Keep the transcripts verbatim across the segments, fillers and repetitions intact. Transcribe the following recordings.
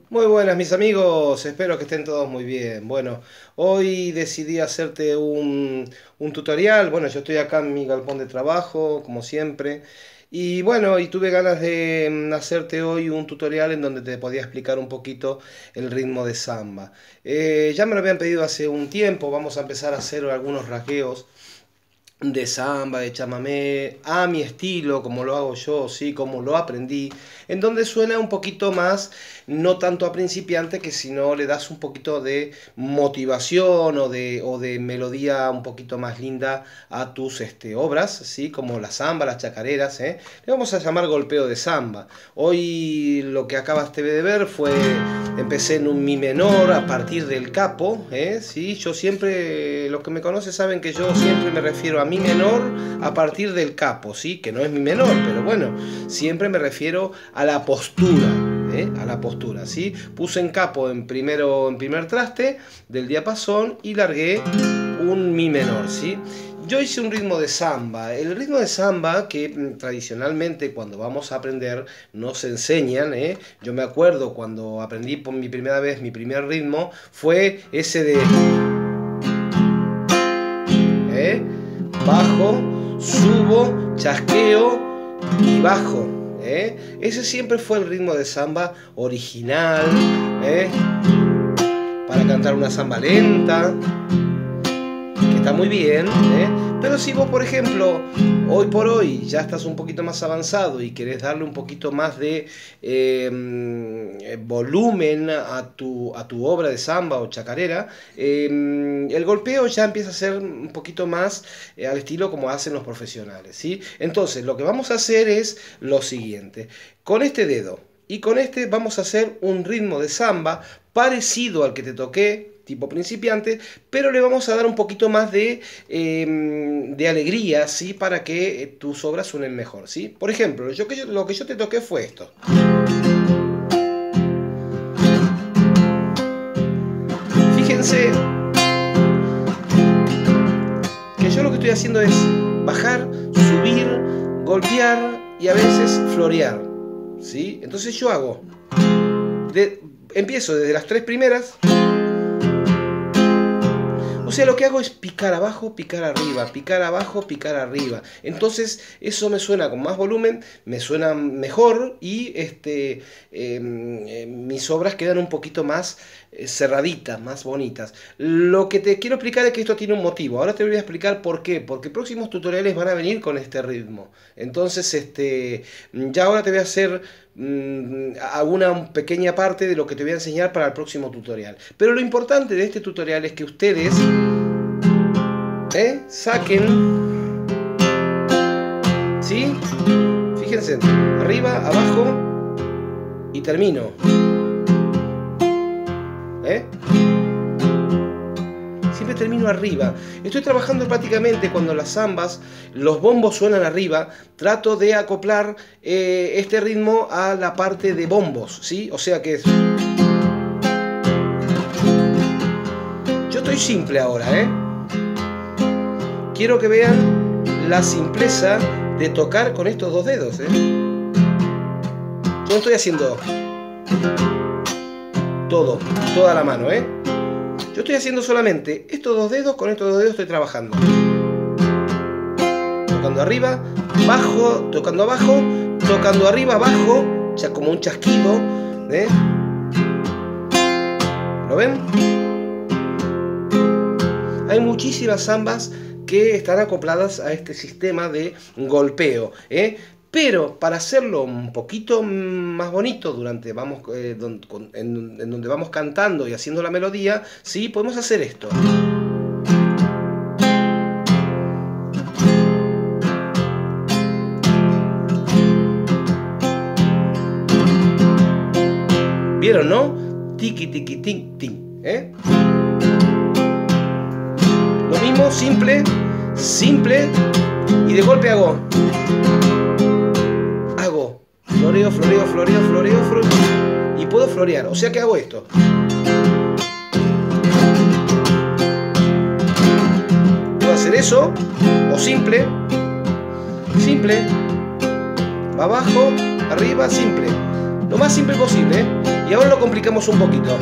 Muy buenas mis amigos, espero que estén todos muy bien. Bueno, hoy decidí hacerte un, un tutorial. Bueno, yo estoy acá en mi galpón de trabajo, como siempre. Y bueno, y tuve ganas de mm, hacerte hoy un tutorial en donde te podía explicar un poquito el ritmo de samba. Eh, ya me lo habían pedido hace un tiempo, vamos a empezar a hacer algunos rasgueos de samba, de chamamé, a mi estilo, como lo hago yo, sí, como lo aprendí, en donde suena un poquito más, no tanto a principiante, que si no le das un poquito de motivación o de, o de melodía un poquito más linda a tus este, obras, sí, como la samba, las chacareras, ¿eh? Le vamos a llamar golpeo de samba. Hoy lo que acabaste de ver fue, empecé en un mi menor a partir del capo, ¿eh? Sí, yo siempre, los que me conocen saben que yo siempre me refiero a mi menor a partir del capo, ¿sí? Que no es mi menor, pero bueno, siempre me refiero a la postura, ¿eh? A la postura, ¿sí? Puse en capo en, primero, en primer traste del diapasón y largué un mi menor, ¿sí? Yo hice un ritmo de samba. El ritmo de samba que mm, tradicionalmente cuando vamos a aprender nos enseñan, ¿eh? Yo me acuerdo cuando aprendí por mi primera vez, mi primer ritmo fue ese de... ¿eh? Bajo, subo, chasqueo y bajo, ¿eh? Ese siempre fue el ritmo de samba original, ¿eh? Para cantar una samba lenta, que está muy bien, ¿eh? Pero si vos, por ejemplo, hoy por hoy ya estás un poquito más avanzado y querés darle un poquito más de eh, volumen a tu, a tu obra de samba o chacarera, eh, el golpeo ya empieza a ser un poquito más eh, al estilo como hacen los profesionales, ¿sí? Entonces, lo que vamos a hacer es lo siguiente. Con este dedo y con este vamos a hacer un ritmo de samba parecido al que te toqué, tipo principiante, pero le vamos a dar un poquito más de, eh, de alegría, ¿sí? Para que eh, tus obras suenen mejor, ¿sí? Por ejemplo, yo, que yo, lo que yo te toqué fue esto. Fíjense que yo lo que estoy haciendo es bajar, subir, golpear y a veces florear, ¿sí? Entonces yo hago, de, empiezo desde las tres primeras. O sea, lo que hago es picar abajo, picar arriba, picar abajo, picar arriba. Entonces, eso me suena con más volumen, me suena mejor y este, eh, eh, mis obras quedan un poquito más eh, cerraditas, más bonitas. Lo que te quiero explicar es que esto tiene un motivo. Ahora te voy a explicar por qué. Porque próximos tutoriales van a venir con este ritmo. Entonces, este, ya ahora te voy a hacer alguna pequeña parte de lo que te voy a enseñar para el próximo tutorial. Pero lo importante de este tutorial es que ustedes ¿eh? saquen, ¿sí? Fíjense, arriba, abajo y termino, ¿eh? Siempre termino arriba. Estoy trabajando prácticamente cuando las zambas, los bombos suenan arriba, trato de acoplar eh, este ritmo a la parte de bombos, ¿sí? O sea que es... Yo estoy simple ahora, ¿eh? Quiero que vean la simpleza de tocar con estos dos dedos, ¿eh? Yo no estoy haciendo todo, toda la mano, ¿eh? Yo estoy haciendo solamente estos dos dedos, con estos dos dedos estoy trabajando. Tocando arriba, bajo, tocando abajo, tocando arriba, abajo, ya como un chasquido, ¿eh? ¿Lo ven? Hay muchísimas zambas que están acopladas a este sistema de golpeo, ¿eh? Pero para hacerlo un poquito más bonito durante vamos eh, don, con, en, en donde vamos cantando y haciendo la melodía, sí, podemos hacer esto. ¿Vieron, no? Tiki tiki ting ting, ¿eh? Lo mismo, simple, simple y de golpe hago. Floreo, floreo, floreo, floreo, floreo. Y puedo florear. O sea que hago esto. Puedo hacer eso. O simple. Simple. Va abajo, arriba, simple. Lo más simple posible, ¿eh? Y ahora lo complicamos un poquito.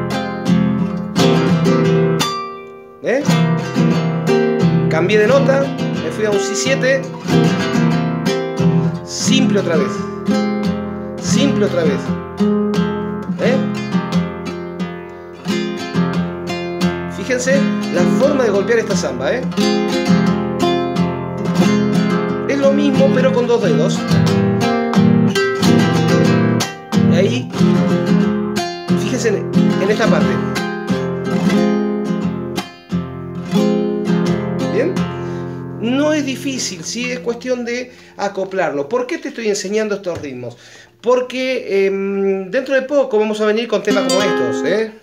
¿Eh? Cambié de nota, me fui a un si siete. Simple otra vez. Simple otra vez. ¿Eh? Fíjense la forma de golpear esta samba, ¿eh? Es lo mismo pero con dos dedos. Y ahí, fíjense en, en esta parte. ¿Bien? No es difícil, ¿sí? Es cuestión de acoplarlo. ¿Por qué te estoy enseñando estos ritmos? Porque eh, dentro de poco vamos a venir con temas como estos, ¿eh?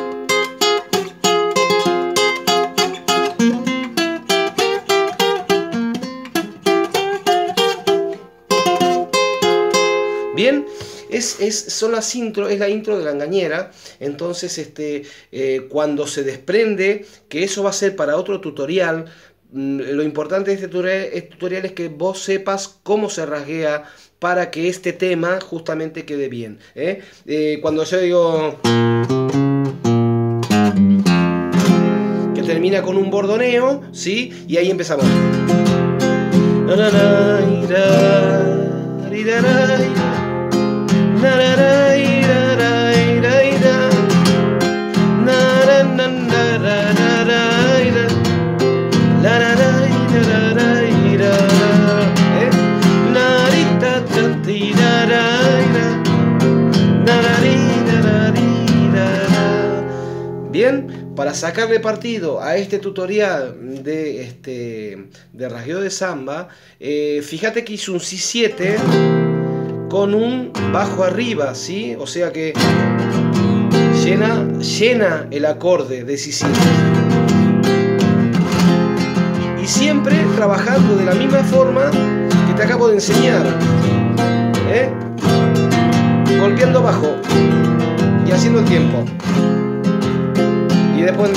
Bien, es, es, son las intro, es la intro de la engañera. Entonces, este, eh, cuando se desprende que eso va a ser para otro tutorial, lo importante de este tutorial, este tutorial es que vos sepas cómo se rasguea para que este tema justamente quede bien, ¿eh? Eh, cuando yo digo que termina con un bordoneo, ¿sí? Y ahí empezamos. Bien, para sacarle partido a este tutorial de, este, de rasgueo de samba, eh, fíjate que hice un si siete con un bajo arriba, ¿sí? O sea que llena, llena el acorde de si siete. Y siempre trabajando de la misma forma que te acabo de enseñar, ¿eh? Golpeando bajo y haciendo el tiempo. Y después...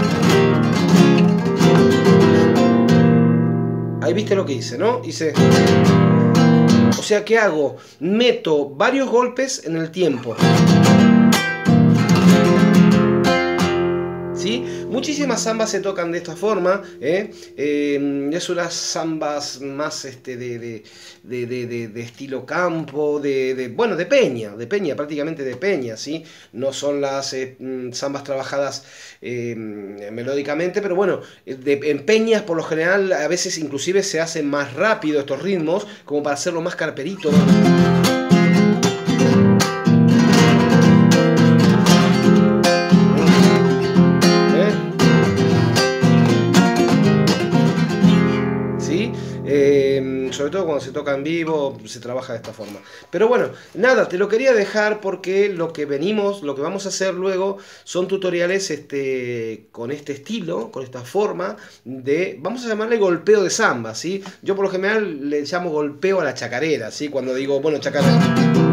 Ahí viste lo que hice, ¿no? Hice... O sea, ¿qué hago? Meto varios golpes en el tiempo. ¿Sí? Muchísimas zambas se tocan de esta forma, ¿eh? Eh, es unas zambas más este, de, de, de, de, de, de estilo campo, de, de, bueno, de peña, de peña, prácticamente de peña, ¿sí? No son las eh, zambas trabajadas eh, melódicamente, pero bueno, de, en peñas por lo general a veces inclusive se hacen más rápido estos ritmos, como para hacerlo más carperito, ¿no? Eh, sobre todo cuando se toca en vivo se trabaja de esta forma. Pero bueno, nada, te lo quería dejar porque lo que venimos, lo que vamos a hacer luego son tutoriales este, con este estilo, con esta forma de, vamos a llamarle golpeo de samba, ¿sí? Yo por lo general le llamo golpeo a la chacarera, ¿sí? Cuando digo, bueno, chacarera.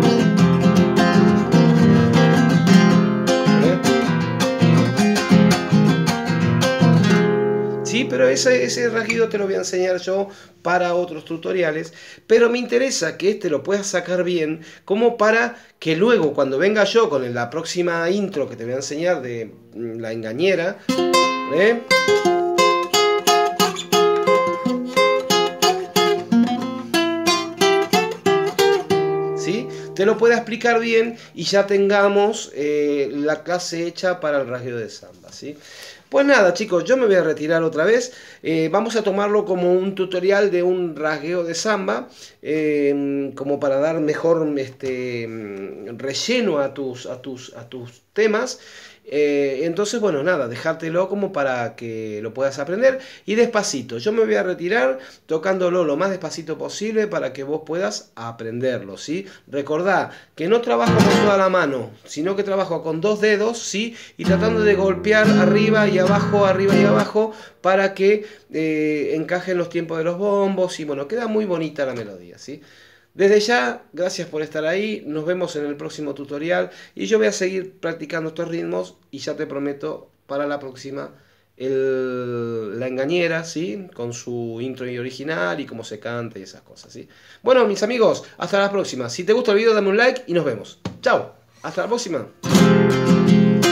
Sí, pero ese, ese rasguido te lo voy a enseñar yo para otros tutoriales, pero me interesa que este lo puedas sacar bien, como para que luego cuando venga yo con la próxima intro que te voy a enseñar de la engañera, ¿eh? ¿Sí? Te lo pueda explicar bien y ya tengamos eh, la clase hecha para el rasgueo de samba, ¿sí? Pues nada, chicos, yo me voy a retirar otra vez. Eh, vamos a tomarlo como un tutorial de un rasgueo de samba, eh, como para dar mejor este, relleno a tus, a tus, a tus temas. Eh, entonces, bueno, nada, dejártelo como para que lo puedas aprender. Y despacito, yo me voy a retirar tocándolo lo más despacito posible para que vos puedas aprenderlo, ¿sí? Recordá que no trabajo con toda la mano, sino que trabajo con dos dedos, ¿sí? Y tratando de golpear arriba y abajo, arriba y abajo, para que eh, encajen los tiempos de los bombos. Y bueno, queda muy bonita la melodía, ¿sí? Desde ya, gracias por estar ahí, nos vemos en el próximo tutorial y yo voy a seguir practicando estos ritmos y ya te prometo para la próxima el- la engañera, ¿sí? Con su intro y original y cómo se canta y esas cosas, ¿sí? Bueno, mis amigos, hasta la próxima. Si te gusta el video, dame un like y nos vemos. Chao, hasta la próxima.